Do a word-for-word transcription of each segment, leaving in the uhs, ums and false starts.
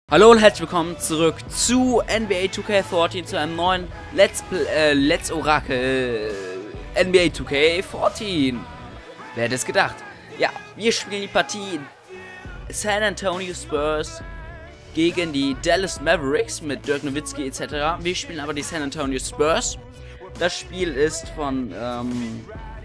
Hallo und herzlich willkommen zurück zu N B A two K fourteen, zu einem neuen Let's, äh, Let's Oracle äh, N B A two K fourteen. Wer hätte es gedacht? Ja, wir spielen die Partie San Antonio Spurs gegen die Dallas Mavericks mit Dirk Nowitzki et cetera. Wir spielen aber die San Antonio Spurs. Das Spiel ist von ähm,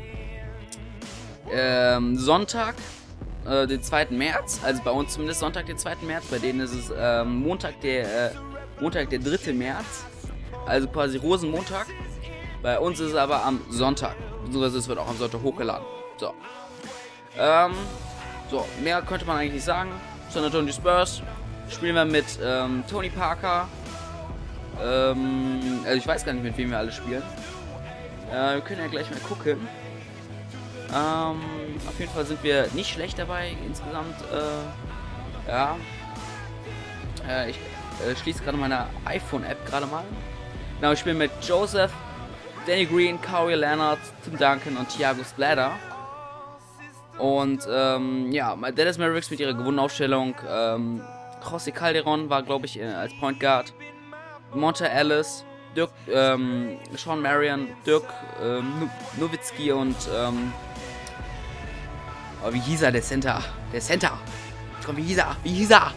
ähm, Sonntag, äh, den zweiten März, also bei uns zumindest Sonntag, den zweiten März, bei denen ist es ähm, Montag, der, äh, Montag, der dritte März, also quasi Rosenmontag. Bei uns ist es aber am Sonntag, beziehungsweise es wird auch am Sonntag hochgeladen. So, ähm, so, mehr könnte man eigentlich nicht sagen. San Antonio Spurs spielen wir mit ähm, Tony Parker, ähm, also ich weiß gar nicht, mit wem wir alle spielen. Äh, wir können ja gleich mal gucken. Ähm, auf jeden Fall sind wir nicht schlecht dabei insgesamt. Äh, ja. Äh, ich äh, schließe gerade meine iPhone-App gerade mal. Genau, ich spiele mit Joseph, Danny Green, Kawhi Leonard, Tim Duncan und Thiago Splatter. Und ähm, ja, Dallas Mavericks mit ihrer gewonnenen Aufstellung. Ähm, José Calderon war, glaube ich, als Point Guard. Monta Ellis, Dirk, ähm, Sean Marion, Dirk ähm, Nowitzki und ähm, oh, wie hieß er, der Center? Der Center! Komm, wie hieß er? Wie hieß er?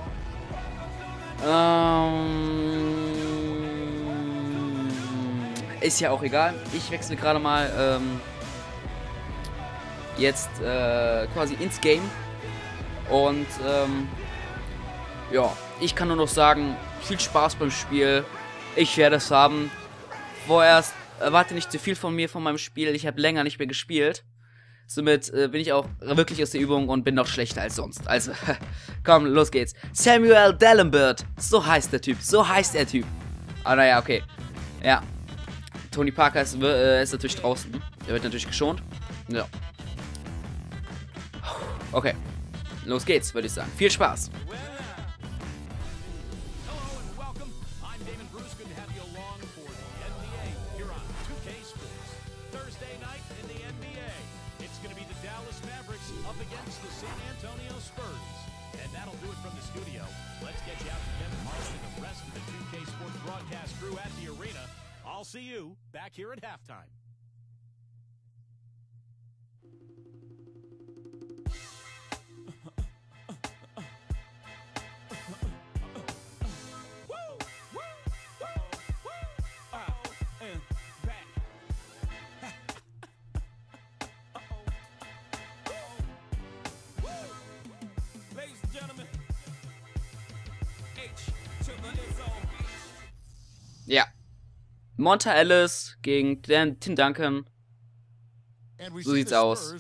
Ähm, ist ja auch egal. Ich wechsle gerade mal ähm, jetzt äh, quasi ins Game. Und ähm, ja, ich kann nur noch sagen, viel Spaß beim Spiel. Ich werde es haben. Vorerst erwarte nicht zu viel von mir, von meinem Spiel. Ich habe länger nicht mehr gespielt. Somit äh, bin ich auch wirklich aus der Übung und bin noch schlechter als sonst. Also, komm, los geht's. Samuel Dalembert. So heißt der Typ. So heißt der Typ. Ah, naja, okay. Ja. Tony Parker ist, äh, ist natürlich draußen. Der wird natürlich geschont. Ja. Okay. Los geht's, würde ich sagen. Viel Spaß. Up against the San Antonio Spurs. And that'll do it from the studio. Let's get you out to Kevin Harlan and the rest of the two K Sports broadcast crew at the arena. I'll see you back here at halftime. Ja. Monta Ellis gegen Dan, Tim Duncan. So sieht's aus.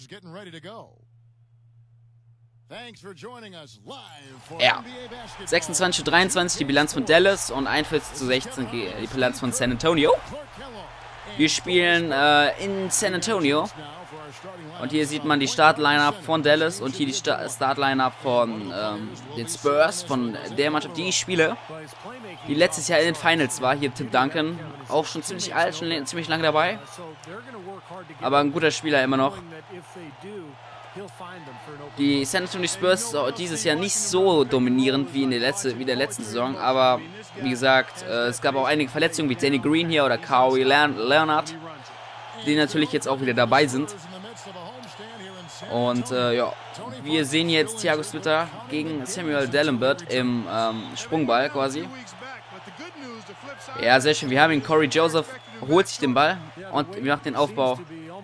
Ja. sechsundzwanzig zu dreiundzwanzig die Bilanz von Dallas und einundvierzig zu sechzehn die Bilanz von San Antonio. Wir spielen äh, in San Antonio. Und hier sieht man die Start-Line-Up von Dallas und hier die Start-Line-Up von ähm, den Spurs, von der Mannschaft, die ich spiele, die letztes Jahr in den Finals war. Hier Tim Duncan, auch schon ziemlich alt, schon ziemlich lange dabei, aber ein guter Spieler immer noch. Die San Antonio Spurs dieses Jahr nicht so dominierend wie in der, letzte, wie der letzten Saison, aber wie gesagt, äh, es gab auch einige Verletzungen wie Danny Green hier oder Kawhi Leonard, die natürlich jetzt auch wieder dabei sind. Und äh, ja, wir sehen jetzt Thiago Splatter gegen Samuel Dalembert im ähm, Sprungball quasi. Ja, sehr schön. Wir haben ihn. Corey Joseph holt sich den Ball und wir machen den Aufbau.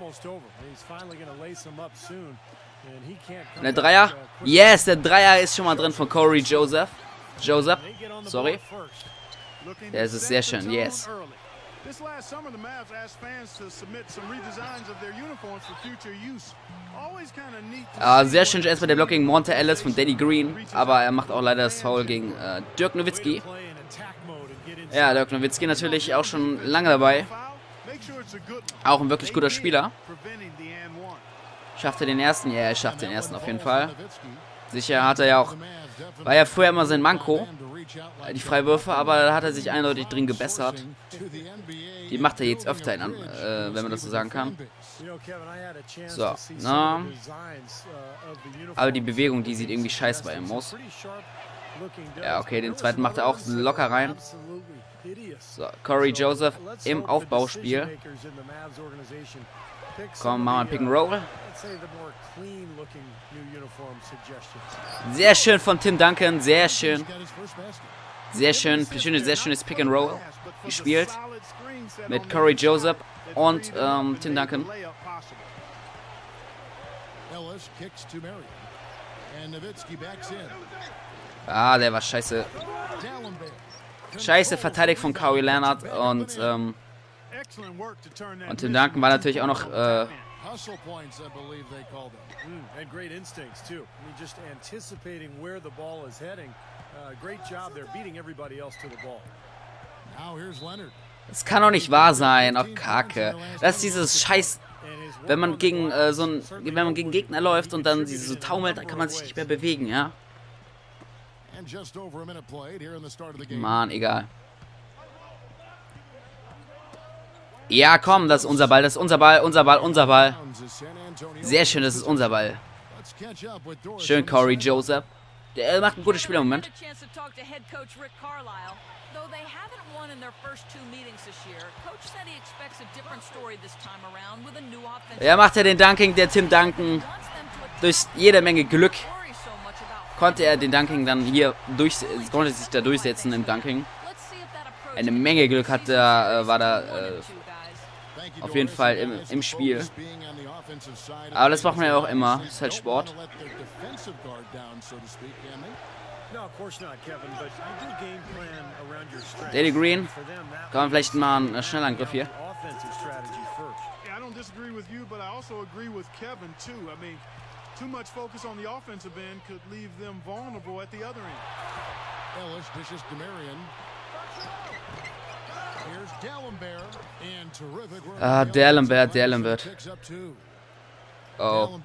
Der Dreier. Yes, der Dreier ist schon mal drin von Corey Joseph. Joseph, sorry. Ja, es ist sehr schön. Yes. This last summer, the Mavs asked fans to submit some redesigns of their uniforms for future use. Always kind of neat. Ah, sehr schön erstmal der Block gegen Monta Ellis von Danny Green, aber er macht auch leider das Foul gegen äh, Dirk Nowitzki. Ja, Dirk Nowitzki natürlich auch schon lange dabei. Auch ein wirklich guter Spieler. Schafft er den ersten? Ja, er schafft den ersten auf jeden Fall. Sicher hat er ja auch, war ja früher immer sein Manko, die Freiwürfe, aber da hat er sich eindeutig drin gebessert. Die macht er jetzt öfter, in, äh, wenn man das so sagen kann. So, na. Aber die Bewegung, die sieht irgendwie scheiße bei ihm aus. Ja, okay, den zweiten macht er auch locker rein. So, Corey Joseph im Aufbauspiel. Komm, machen wir Pick and Roll. Sehr schön von Tim Duncan, sehr schön. Sehr schön, schönes, sehr schönes Pick and Roll gespielt. Mit Corey Joseph und ähm, Tim Duncan. Ah, der war scheiße. Scheiße verteidigt von Kawhi Leonard und ähm, und Tim Duncan war natürlich auch noch äh, es kann doch nicht wahr sein, auch Kacke. Das ist dieses Scheiß, wenn man gegen äh, so ein, wenn man gegen Gegner läuft und dann diese so taumelt, dann kann man sich nicht mehr bewegen, ja. Mann, egal. Ja, komm, das ist unser Ball, das ist unser Ball, unser Ball, unser Ball. Sehr schön, das ist unser Ball. Schön, Corey Joseph. Der macht ein gutes Spiel im Moment. Ja, macht er den Dunking, der Tim Duncan. Durch jede Menge Glück konnte er den Dunking dann hier durch, konnte sich da durchsetzen im Dunking. Eine Menge Glück hat er, äh, war da äh, auf jeden Fall im, im Spiel. Aber das macht man ja auch immer. Das ist halt Sport. Daily Green. Kann man vielleicht mal einen Schnellangriff hier. Too much focus on the offensive end could leave them vulnerable at the other end. Ellis dishes to Marion. Here's Dalembert and terrific work. Ah, Dalembert, Dalembert. Oh.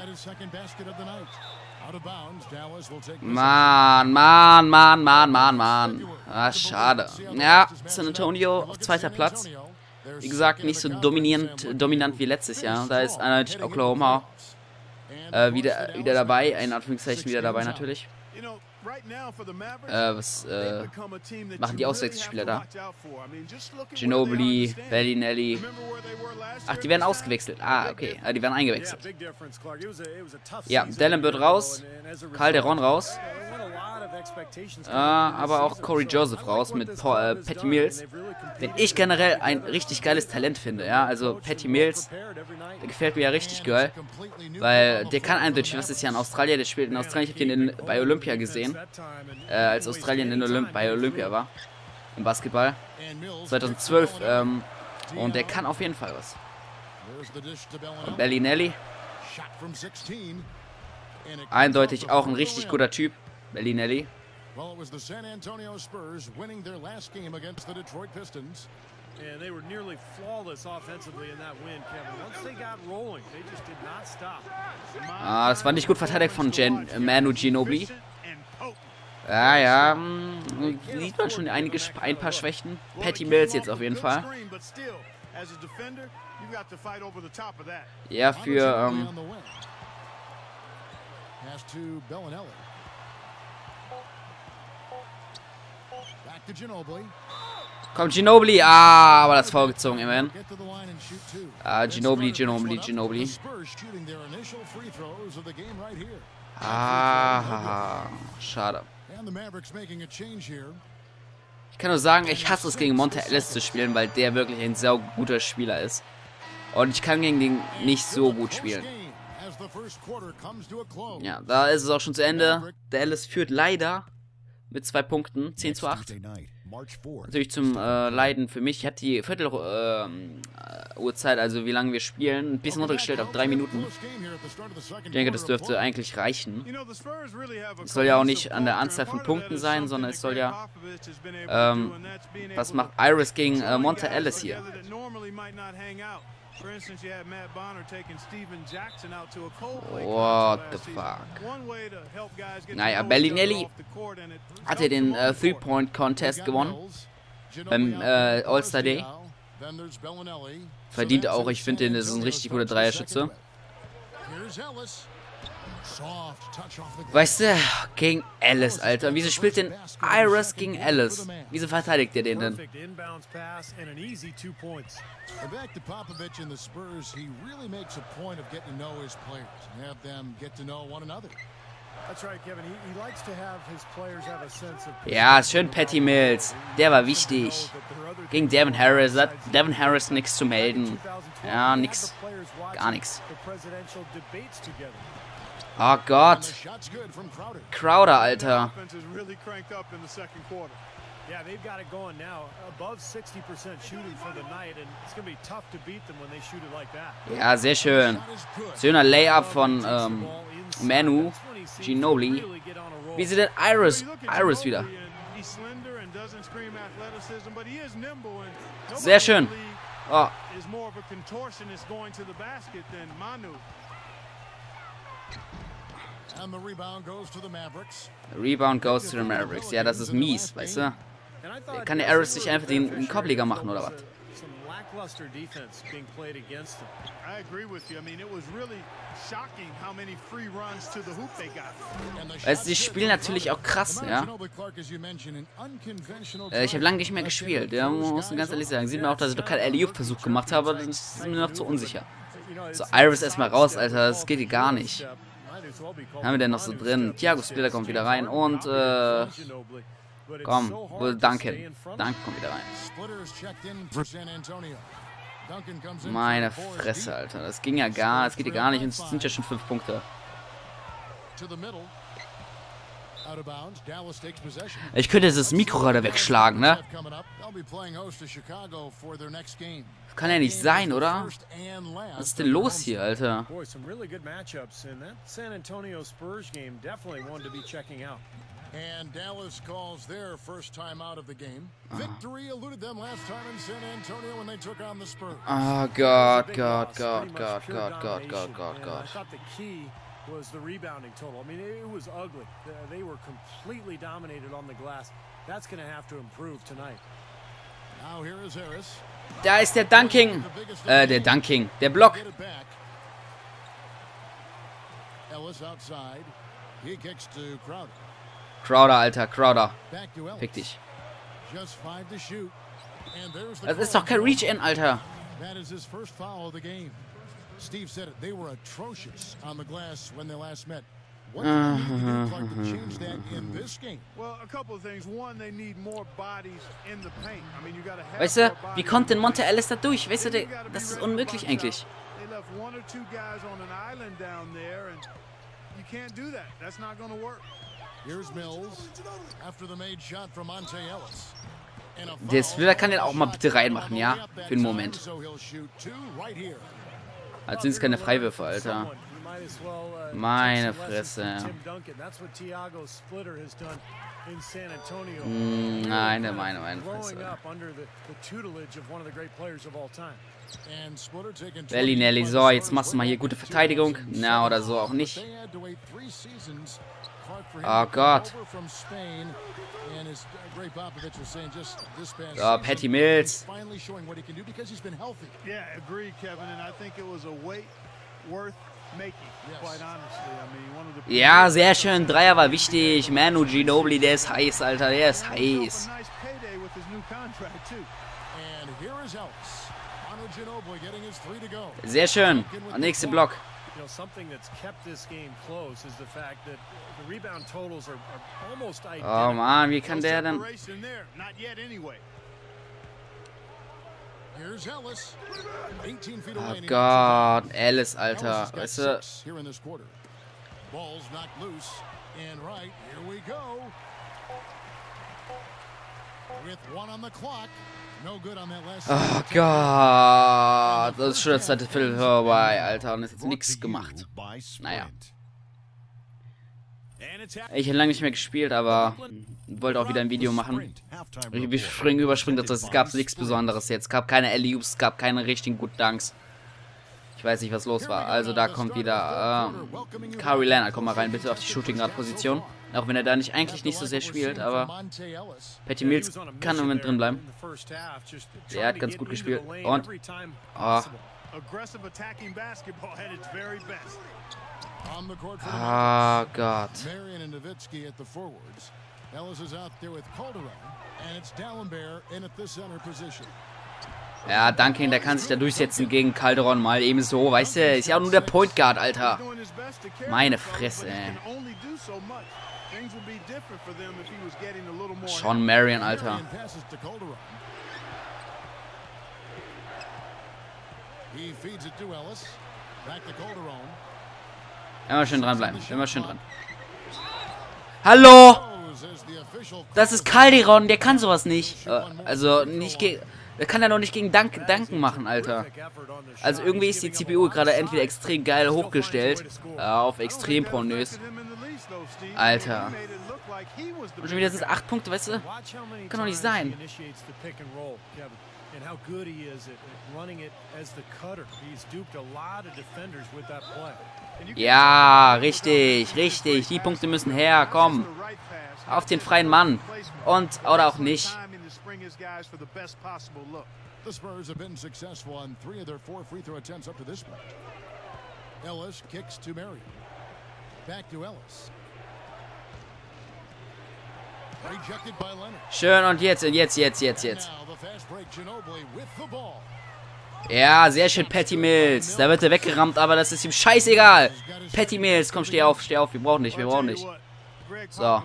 Mann, Mann, Mann, Mann, Mann, Mann. Ah, schade. Ja, San Antonio auf zweiter Platz. Wie gesagt, nicht so dominierend, dominant wie letztes Jahr. Da ist eindeutig Oklahoma Äh, wieder, wieder dabei, in Anführungszeichen wieder dabei natürlich. Äh, was äh, machen die Auswechselspieler da? Ginobili, Bellinelli. Ach, die werden ausgewechselt. Ah, okay. Ah, die werden eingewechselt. Ja, Dalembert raus. Calderon raus. Äh, aber auch Corey Joseph raus mit Paul, äh, Patty Mills. Den ich generell ein richtig geiles Talent finde. Ja, also Patty Mills, der gefällt mir ja richtig geil. Weil der kann eindeutig, was ist ja in Australien, der spielt in Australien. Ich habe den in, bei Olympia gesehen. Äh, als Australien in Olymp bei Olympia war. Im Basketball. zweitausendzwölf. Ähm, und der kann auf jeden Fall was. Und Bellinelli. Eindeutig auch ein richtig guter Typ. Bellinelli. Well, it was the San Antonio Spurs winning their last game against the Detroit Pistons. And they were nearly flawless offensively in that win, Kevin. Once they got rolling, they just did not stop. Ah, das war nicht gut verteidigt von Gen äh, Manu Ginobili. Ja, ja, mh, sieht man schon einige, ein paar Schwächen. Patty Mills jetzt auf jeden Fall. Ja, für, ähm... Komm, Ginobili. Ah, aber das vorgezogen, immerhin. Ah, Ginobili, Ginobili, Ginobili. Ah, schade. Ich kann nur sagen, ich hasse es, gegen Monta Ellis zu spielen, weil der wirklich ein sehr guter Spieler ist. Und ich kann gegen den nicht so gut spielen. Ja, da ist es auch schon zu Ende. Der Ellis führt leider mit zwei Punkten, zehn zu acht. Natürlich zum äh, Leiden für mich. Ich habe die Viertel-Uhrzeit, äh, also wie lange wir spielen, ein bisschen runtergestellt auf drei Minuten. Ich denke, das dürfte eigentlich reichen. Es soll ja auch nicht an der Anzahl von Punkten sein, sondern es soll ja... Ähm, was macht Iris gegen äh, Monta Ellis hier? What the fuck? Naja, Bellinelli hat ja den äh, Three-Point-Contest gewonnen beim äh, All-Star Day. Verdient auch, ich finde, den ist ein richtig guter Dreierschütze. Weißt du, gegen Ellis, Alter. Wieso spielt denn Iris gegen Ellis? Wieso verteidigt ihr den denn? Ja, schön Patty Mills. Der war wichtig. Gegen Devin Harris hat Devin Harris nichts zu melden. Ja, nix. Gar nichts. Oh Gott. Crowder, Alter. Yeah, they've got it going now. Above sixty percent shooting for the night, and it's going to be tough to beat them when they shoot it like that. Ja, sehr schön. Schöner Layup von ähm, Manu Ginobili. Wie sieht denn Iris? Iris wieder. Sehr schön. Oh. Rebound goes to the Mavericks. Ja, das ist mies, weißt du? Kann der Iris nicht einfach den, den Korbleger machen, oder was? Weißt du, die spielen natürlich auch krass, ja? Äh, ich habe lange nicht mehr gespielt, ja, muss man ganz ehrlich sagen. Sieht man auch, dass ich doch keinen Alley-Oop-Versuch gemacht habe, aber das ist mir noch zu unsicher. So, Iris erstmal raus, Alter, das geht hier gar nicht. Was haben wir denn noch so drin? Thiago Splitter kommt wieder rein und, äh... Komm, wohl Duncan. Duncan kommt wieder rein. Meine Fresse, Alter. Das ging ja gar, das geht ja gar nicht und es sind ja schon fünf Punkte. Ich könnte jetzt das Mikro gerade wegschlagen, ne? Kann ja nicht sein, oder? Was ist denn los hier, Alter? And Dallas calls their first time out of the game. Victory eluded them last time in San Antonio when they took on the Spurs. Oh God, God, God, God, God, God, God, God, God. I thought the key was the rebounding total. I mean, it was ugly. They were completely dominated on the glass. That's going to have to improve tonight. Now here is Harris. Da ist der Dunking. Äh, der Dunking. Der Block. Ellis outside. He kicks to Crowder. Crowder, Alter, Crowder. Fick dich. Das ist doch kein Reach-In, Alter. Steve said it. They were atrocious on the glass when they last met. What do they need to do Clark, to change that in this game? Well, a couple of things. One, they need more bodies in the paint. I mean, you got to have. Weißt du, wie kommt denn Monte Ellis da durch? Weißt du, das ist unmöglich eigentlich. They left one or two guys on an island down there, and you can't do that. That's not going to work. Here's Mills after the made shot from Monte Ellis. Der Splitter kann den auch mal bitte reinmachen, ja? Für einen Moment. Als sind es keine Freiwürfe, Alter. Meine Fresse. Meine, meine, meine Fresse. Bellinelli, so, jetzt machst du mal hier gute Verteidigung. Na, oder so auch nicht. Oh Gott. Oh, Patty Mills. Ja, sehr schön. Dreier war wichtig. Manu Ginobili, der ist heiß, Alter. Der ist heiß. Sehr schön. Und nächste Block. You know, something that's kept this game close is the fact that the rebound totals are, are almost identical. Oh Mann, wie kann der denn? Oh Gott, Ellis, Alter, weißt du? Oh Gott, das ist schon das zweite Viertel vorbei, Alter, und es hat nichts gemacht. Naja. Ich habe lange nicht mehr gespielt, aber wollte auch wieder ein Video machen. Ich springe, überspringe das, es gab nichts Besonderes jetzt. Es gab keine Alley-Oops, es gab keine richtigen guten Dunks. Ich weiß nicht, was los war. Also da kommt wieder ähm, Kawhi Leonard, komm mal rein, bitte auf die Shooting Guard Position. Auch wenn er da nicht eigentlich nicht so sehr spielt, aber Patty Mills kann im Moment drin bleiben. Der hat ganz gut gespielt. Und oh. On the court for the Ah, Gott. Marion and Nowitzki at the forwards. Ellis is out there with Calderon, and it's Dalembert in at the center position. Ja, Duncan, der kann sich da durchsetzen gegen Calderon mal eben so, weißt du? Ist ja auch nur der Point Guard, Alter. Meine Fresse, ey. Sean Marion, Alter. Immer schön dranbleiben, immer schön dran. Hallo! Das ist Calderon, der kann sowas nicht. Äh, also nicht gegen... Der kann ja noch nicht gegen Dank Danken machen, Alter. Also irgendwie ist die C P U gerade entweder extrem geil hochgestellt, äh, auf extrem pornös. Alter. Und schon wieder sind es acht Punkte, weißt du? Kann doch nicht sein. Ja, richtig, richtig. Die Punkte müssen her, komm. Auf den freien Mann. Und, oder auch nicht. The Spurs have been successful on three of their four free throw attempts up to this point. Ellis kicks to Marion. Back to Ellis. Rejected by Leonard. Schön und jetzt, und jetzt, jetzt, jetzt, jetzt. Ja, sehr schön, Patty Mills. Da wird er weggerammt, aber das ist ihm scheißegal. Patty Mills, komm, steh auf, steh auf. Wir brauchen nicht, wir brauchen nicht. So.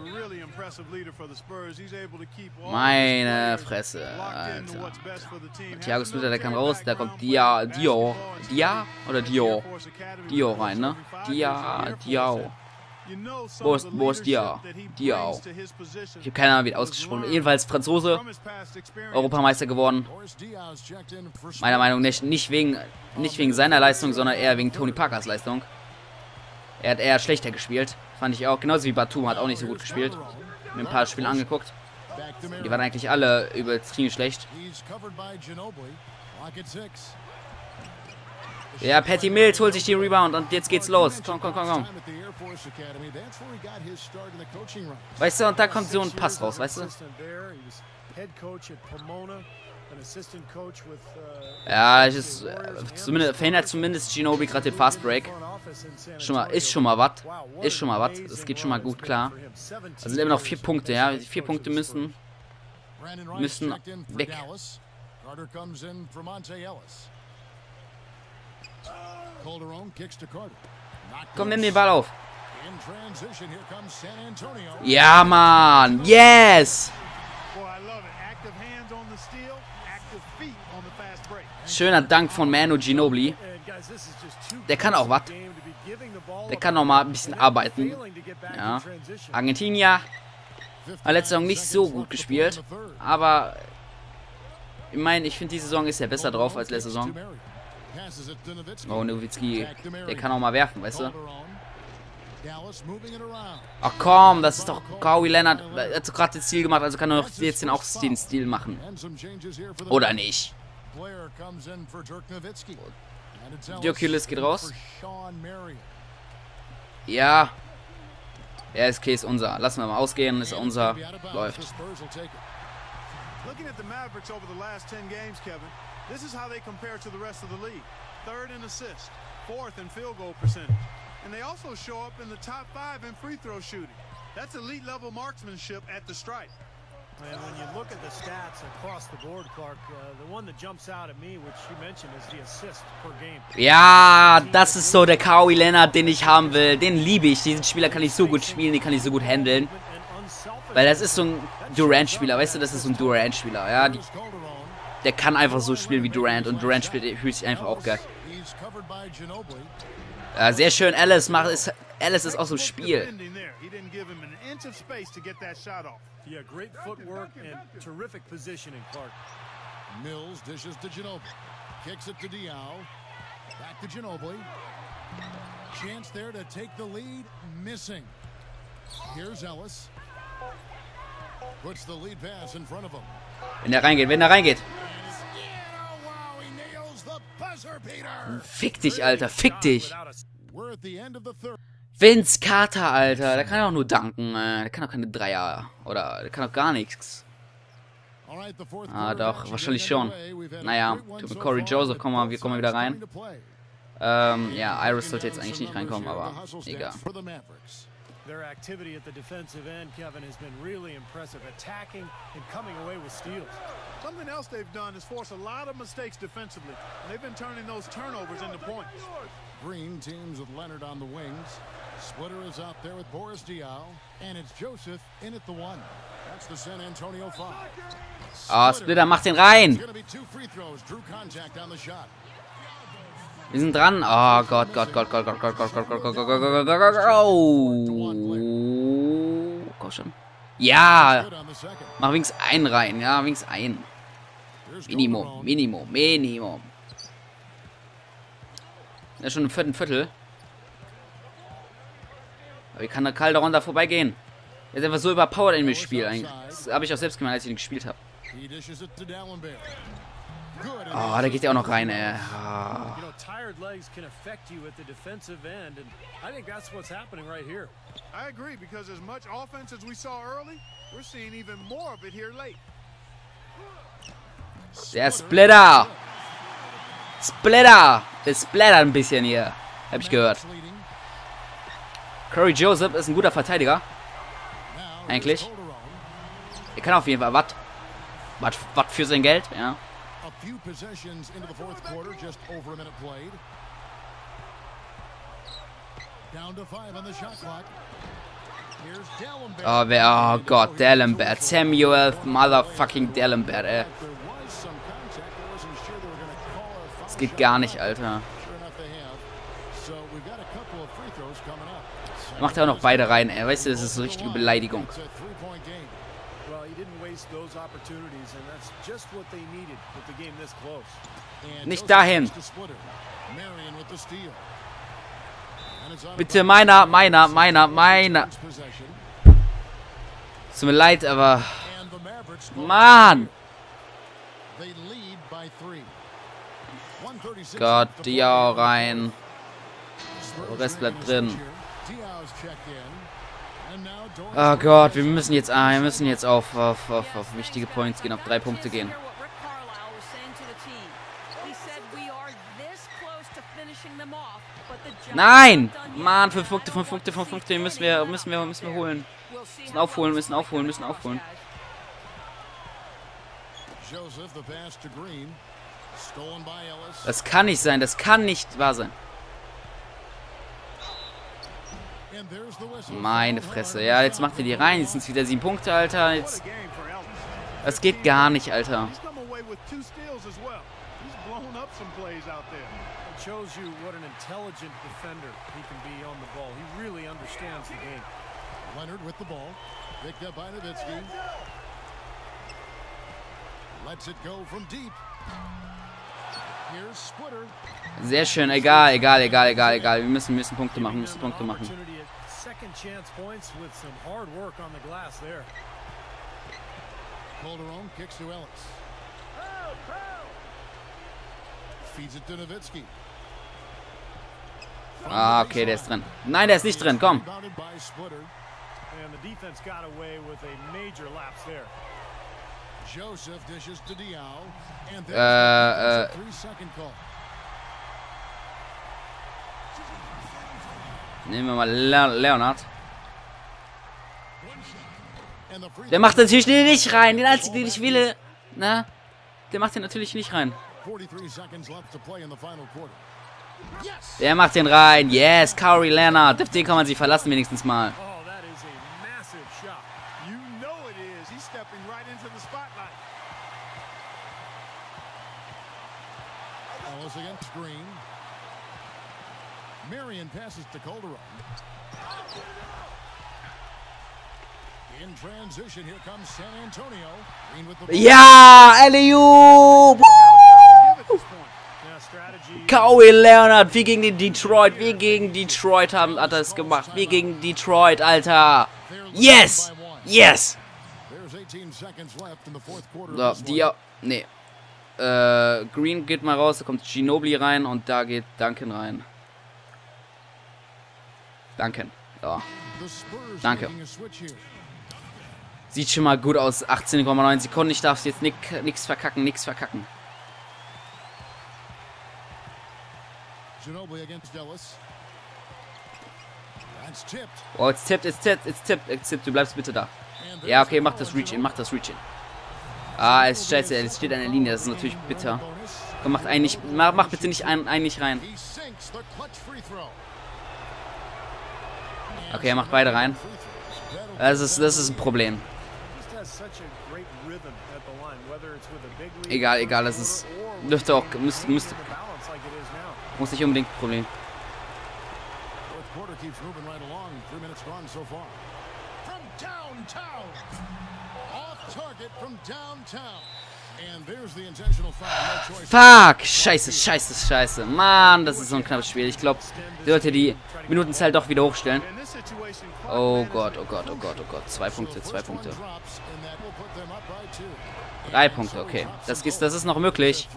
Meine Fresse, Alter. Thiago Splitter, der kann raus. Da kommt Dia, Dio. Dia oder Dio? Dio rein, ne? Dia, Diao. Wo ist, wo ist Dia? Diao. Ich habe keine Ahnung, wie ausgesprochen. Jedenfalls Franzose. Europameister geworden. Meiner Meinung nach nicht, nicht wegen, nicht wegen seiner Leistung, sondern eher wegen Tony Parkers Leistung. Er hat eher schlechter gespielt. Fand ich auch. Genauso wie Batum hat auch nicht so gut gespielt. Mir ein paar Spiele angeguckt. Die waren eigentlich alle übertrieben schlecht. Ja, Patty Mills holt sich die Rebound und jetzt geht's los. Komm, komm, komm, komm. Weißt du, und da kommt so ein Pass raus, weißt du? Ja, es ist, zumindest, verhindert zumindest Ginobili gerade den Fast Break. Schon mal, ist schon mal was. Ist schon mal was. Das geht schon mal gut klar. Also sind immer noch vier Punkte, ja. Die vier Punkte müssen, müssen weg. Komm, nimm den Ball auf. Ja, Mann. Yes! Schöner Dank von Manu Ginobili. Der kann auch was. Der kann noch mal ein bisschen arbeiten. Ja. Argentinier hat letzte Saison nicht so gut gespielt. Aber ich meine, ich finde, die Saison ist ja besser drauf als letzte Saison. Oh, Nowitzki, der kann auch mal werfen, weißt du? Ach komm, das ist doch Kawhi Leonard. Er hat gerade das Stil gemacht, also kann er doch jetzt den auch den Stil machen. Oder nicht? Dirk Hülles geht raus. Ja. Er ist okay, ist unser. Lassen wir mal ausgehen, ist unser. Läuft. Looking at the Mavericks over the last ten games, Kevin, this is how they compare to the rest of the league. Third in assists, fourth in field goal percentage. And they also show up in the top five in free throw shooting. That's elite level marksmanship at the stripe. And when you look at the stats across the board, Clark, uh, the one that jumps out at me, which you mentioned, is the assist per game. Ja, das ist so der Kawhi Leonard, den ich haben will. Den liebe ich. Diesen Spieler kann ich so gut spielen, den kann ich so gut handeln. Weil das ist so ein Durant-Spieler, weißt du, das ist so ein Durant-Spieler, ja. Die, der kann einfach so spielen wie Durant und Durant spielt fühlt sich einfach auch geil. Ja, sehr schön, Ellis macht ist Ellis ist aus dem Spiel. Yeah, great footwork and terrific positioning, Clark. Mills dishes to Ginobili. Kicks it to Diao. Back to Ginobili. Chance there to take the lead. Missing. Here's Ellis. Puts the lead pass in front of him. Wenn er reingeht, wenn er reingeht. Fick dich, Alter, fick dich. We're at the end of the third. Vince Carter, Alter, der kann auch nur danken. Äh, der kann auch keine Dreier. Oder der kann auch gar nichts. Ah, doch, wahrscheinlich schon. Naja, mit Corey Joseph kommen wir, wir kommen wieder rein. Ähm, ja, Iris sollte jetzt eigentlich nicht reinkommen, aber egal. Their activity at the defensive end, Kevin, has been really impressive, attacking and coming away with steals. Something else they've done is force a lot of mistakes defensively, and they've been turning those turnovers into points. Green teams with Leonard on the wings. Splitter is out there with Boris Diaw, and it's Joseph in at the one. That's the San Antonio foul. Ah, Splitter, mach den rein! It's gonna be two free throws. Drew contact on the shot. Wir sind dran. Oh Gott, Gott, Gott, Gott, Gott, Gott, Gott, Gott, Gott, Gott, Gott, Gott, Gott, Gott, Gott, oh. Komm schon. Ja. Mach wenigstens einen rein. Ja, wenigstens einen. Minimum, Minimum, Minimum. Ja, schon im vierten Viertel. Aber wie kann der Calderon da vorbeigehen? Er ist einfach so überpowered in dem Spiel eigentlich. Das habe ich auch selbst gemeint, als ich ihn gespielt habe. Oh, da geht ja auch noch rein, ey. Oh. You know, tired legs can affect you at the defensive end, and I think that's what's happening right here. I agree, because as much offense as we saw early, we're seeing even more of it here late. Der Splitter! Splitter! Der Splitter ein bisschen hier. Hab ich gehört. Corey Joseph ist ein guter Verteidiger. Eigentlich. Er kann auf jeden Fall was. Was was für sein Geld, ja. Few possessions into the fourth quarter, just over a minute played. Down to five on the shot clock. Here's Dalembert. Oh, wer, oh Gott, Dalembert. Samuel motherfucking Dalembert, ey. Das geht gar nicht, Alter. Macht er auch noch beide rein, ey. Weißt du, das ist eine richtige Beleidigung. Nicht dahin. Bitte meiner, meiner, meiner, meiner. Tut mir leid, aber... Mann! Gott, Diaw rein. Der Rest bleibt drin. Oh Gott, wir müssen jetzt, ah, wir müssen jetzt auf, auf, auf, auf wichtige Points gehen, auf drei Punkte gehen. Nein! Mann, fünf Punkte, fünf Punkte, fünf Punkte, müssen wir, müssen wir, müssen wir holen. Müssen aufholen, müssen aufholen, müssen aufholen. Das kann nicht sein, das kann nicht wahr sein. Meine Fresse. Ja, jetzt macht er die rein. Jetzt sind es wieder sieben Punkte, Alter. Jetzt. Das geht gar nicht, Alter. Sehr schön. Egal, egal, egal, egal, egal. Wir müssen, müssen Punkte machen, müssen Punkte machen. Second chance points with some hard work on the glass there. Calderon kicks to Ellis. Feeds it to Nowitzki. Ah, okay, der ist drin. Nein, der ist nicht drin, komm. And the defense got away with a major lapse there. Joseph dishes to Diaw. And Äh, äh. three-second call. Nehmen wir mal Le Leonard. Der macht natürlich nicht rein. Den einzigen, den ich will. Na? Der macht den natürlich nicht rein. Der macht den rein. Yes, Kawhi Leonard. Auf den kann man sich verlassen wenigstens mal. Oh, that is a massive shot. You know it is. He's stepping right into the spotlight. Ellis against Green. Marion passes to Calderon. In transition, here comes San Antonio. Green with the ball. Ja, Eliu! Kawhi Leonard, wie gegen den Detroit, wie gegen Detroit haben, hat er es gemacht. Wie gegen Detroit, Alter. Yes! Yes! So, die, nee. Äh, Green geht mal raus, da kommt Ginobili rein und da geht Duncan rein. Duncan. Ja. Danke. Sieht schon mal gut aus. achtzehn Komma neun Sekunden. Ich darf jetzt nichts verkacken, nichts verkacken. Oh, jetzt tippt, jetzt tippt, jetzt tippt, jetzt tippt. Du bleibst bitte da. Ja, okay, mach das Reach-In, mach das Reach-In. Ah, es ist scheiße, es steht an der Linie, das ist natürlich bitter. Komm, mach eigentlich, mach, mach bitte nicht ein, ein nicht rein. Okay, er macht beide rein. Das ist, das ist ein Problem. Egal, egal, das ist, dürfte auch, müsste, müsste, muss nicht unbedingt ein Problem. Fuck! Scheiße, scheiße, scheiße. Mann, das ist so ein knappes Spiel. Ich glaube, sie sollte die Minutenzahl doch wieder hochstellen. Oh Gott, oh Gott, oh Gott, oh Gott. Zwei Punkte, zwei Punkte. Drei Punkte, okay. Das ist, das ist noch möglich.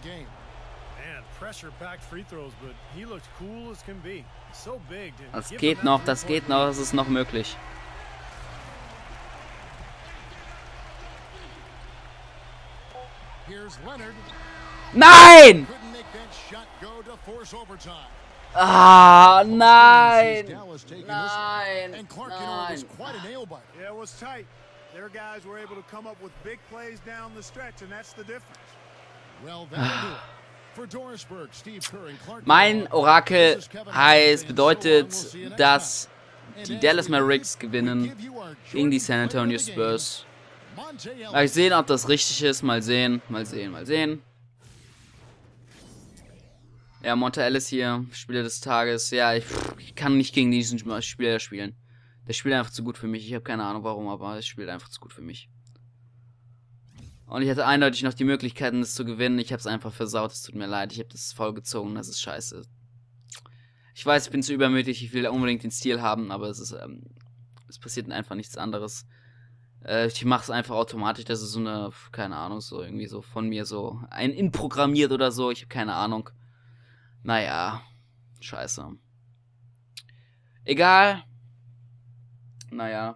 Das geht noch, das geht noch, das ist noch möglich. Nein! Ah, nein! Nein! Nein! Mein Orakel heißt, bedeutet, dass die Dallas Mavericks gewinnen gegen die San Antonio Spurs. Mal sehen, ob das richtig ist. Mal sehen, mal sehen, mal sehen. Ja, Monta Ellis hier, Spieler des Tages. Ja, ich, ich kann nicht gegen diesen Spieler spielen. Der spielt einfach zu gut für mich. Ich habe keine Ahnung warum, aber er spielt einfach zu gut für mich. Und ich hatte eindeutig noch die Möglichkeiten, das zu gewinnen. Ich habe es einfach versaut. Es tut mir leid. Ich habe das voll gezogen. Das ist scheiße. Ich weiß, ich bin zu übermütig. Ich will unbedingt den Stil haben, aber es ist, ähm, es passiert einfach nichts anderes. Äh, ich mache es einfach automatisch. Das ist so eine, keine Ahnung, so irgendwie so von mir so ein inprogrammiert oder so. Ich habe keine Ahnung. Naja, scheiße. Egal. Naja.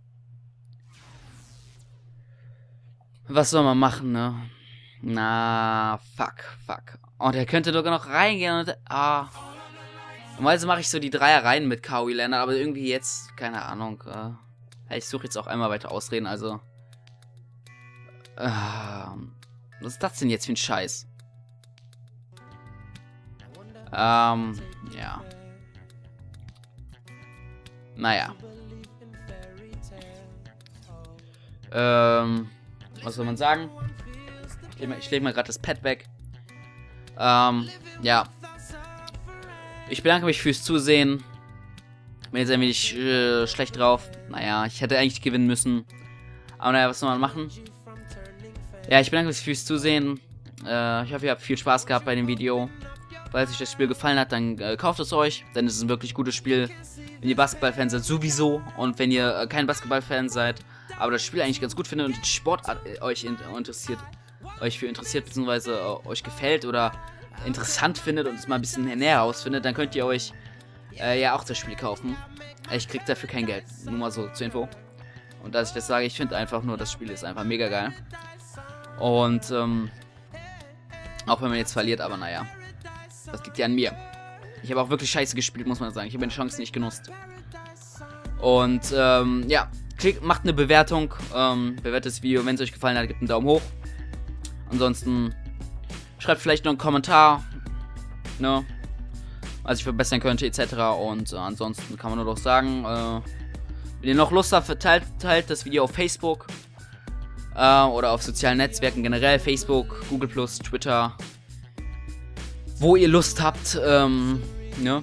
Was soll man machen, ne? Na, fuck, fuck. Oh, der könnte doch noch reingehen und... Ah. Normalerweise mache ich so die Dreier rein mit Kawhi Leonard, aber irgendwie jetzt, keine Ahnung. Äh, ich suche jetzt auch einmal weiter Ausreden, also... Äh, was ist das denn jetzt für ein Scheiß? Ähm, ja. Naja. Ähm, was soll man sagen? Ich lege mal, ich leg mal gerade das Pad weg. Ähm, ja. Ich bedanke mich fürs Zusehen. Bin jetzt ein wenig äh, schlecht drauf. Naja, ich hätte eigentlich gewinnen müssen. Aber naja, was soll man machen? Ja, ich bedanke mich fürs Zusehen. Äh, ich hoffe, ihr habt viel Spaß gehabt bei dem Video. Falls euch das Spiel gefallen hat, dann äh, kauft es euch, denn es ist ein wirklich gutes Spiel. Wenn ihr Basketballfans seid, sowieso. Und wenn ihr äh, kein Basketballfan seid, aber das Spiel eigentlich ganz gut findet und die Sportart äh, euch in, interessiert, euch für interessiert, beziehungsweise äh, euch gefällt oder interessant findet und es mal ein bisschen näher herausfindet, dann könnt ihr euch äh, ja auch das Spiel kaufen. Ich krieg dafür kein Geld, nur mal so zur Info. Und dass ich das sage, ich finde einfach nur, das Spiel ist einfach mega geil. Und ähm, auch wenn man jetzt verliert, aber naja. Das liegt ja an mir. Ich habe auch wirklich scheiße gespielt, muss man sagen. Ich habe meine Chance nicht genutzt. Und, ähm, ja. Klick, macht eine Bewertung. Ähm, bewertet das Video. Wenn es euch gefallen hat, gebt einen Daumen hoch. Ansonsten schreibt vielleicht noch einen Kommentar. Ne? Was ich verbessern könnte, et cetera. Und äh, ansonsten kann man nur noch sagen, äh, wenn ihr noch Lust habt, teilt, teilt das Video auf Facebook. Äh, oder auf sozialen Netzwerken generell. Facebook, Google plus, Twitter. Wo ihr Lust habt, ähm, ne?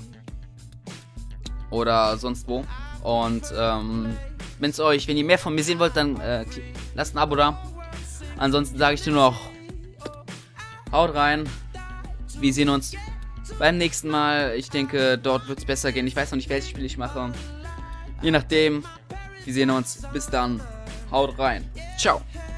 Oder sonst wo. Und, ähm, wenn es euch, wenn ihr mehr von mir sehen wollt, dann äh, lasst ein Abo da. Ansonsten sage ich dir nur noch, haut rein. Wir sehen uns beim nächsten Mal. Ich denke, dort wird es besser gehen. Ich weiß noch nicht, welches Spiel ich mache. Je nachdem. Wir sehen uns. Bis dann. Haut rein. Ciao.